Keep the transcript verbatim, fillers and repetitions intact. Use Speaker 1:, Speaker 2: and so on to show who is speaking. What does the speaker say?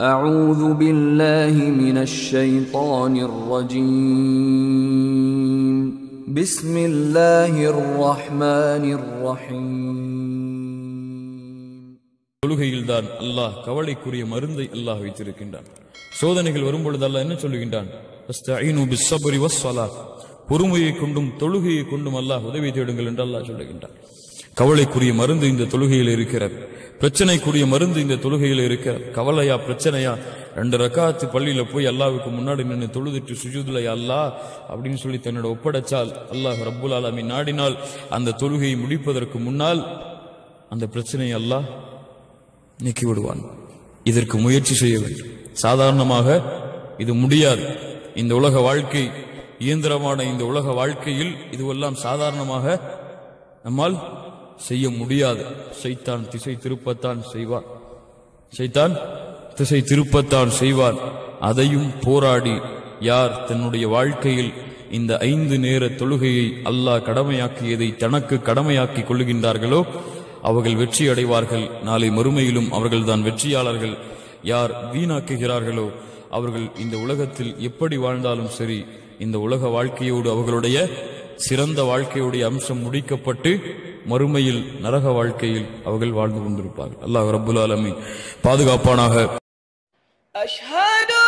Speaker 1: أعوذ بالله من الشيطان الرجيم بسم الله الرحمن الرحيم.
Speaker 2: தொழுகையில்தான் அல்லாஹ் கவலைக்குரிய மருந்தை அல்லாஹ் வைத்திருக்கின்றான். சோதனைகள் வரும்பொழுது அல்லாஹ் என்ன சொல்லுகின்றான்? அஸ்தஈனு பிஸ்ஸப்ரி வஸ்ஸலாத், பொறுமையை கொண்டும் தொழுகையை கொண்டும் அல்லாஹ் உதவி தேடுங்கள் என்று அல்லாஹ் சொல்லுகின்றான். கவலைக்குரிய மருந்து இந்த தொழுகையில் இருக்கிறது. பிரச்சனைக்குரிய மருந்து இந்த தொழுகையில் இருக்கிறது. கவலையா பிரச்சனையா, ரெண்டு ரக்காத்து பள்ளியில போய் அல்லாஹ்வுக்கு முன்னாடி நின்று தொழுதுட்டு சுஜூதுல அல்லாஹ் அப்படின்னு சொல்லி தன்னோட ஒப்படைச்சால் அல்லாஹ் ரப்புல் ஆலமீன் நாடினால் அந்த தொழுகையை முடிப்பதற்கு முன்னால் அந்த பிரச்சனையை அல்லாஹ் நீக்கி விடுவான். இதற்கு முயற்சி செய்ய வேண்டும். சாதாரணமாக இது முடியாது. இந்த உலக வாழ்க்கை, இயந்திரமான இந்த உலக வாழ்க்கையில் இதுவெல்லாம் சாதாரணமாக நம்மால் செய்ய முடியாது. ஷைத்தான் திசை திருப்பத்தான் செய்வான். ஷைத்தான் திசை திருப்பத்தான் செய்வான். அதையும் போராடி யார் தன்னுடைய வாழ்க்கையில் இந்த ஐந்து நேர தொழுகையை அல்லாஹ் கடமையாக்கியதை தனக்கு கடமையாக்கி கொள்ளுகின்றார்களோ அவர்கள் வெற்றி அடைவார்கள். நாளை மறுமையிலும் அவர்கள்தான் வெற்றியாளர்கள். யார் வீணாக்குகிறார்களோ அவர்கள் இந்த உலகத்தில் எப்படி வாழ்ந்தாலும் சரி, இந்த உலக வாழ்க்கையோடு அவர்களுடைய சிறந்த வாழ்க்கையுடைய அம்சம் முடிக்கப்பட்டு மறுமையில் நரக வாழ்க்கையில் அவர்கள் வாழ்ந்து கொண்டிருப்பார்கள். அல்லாஹ் ரப்புல் ஆலமீன் பாதுகாப்பானாக.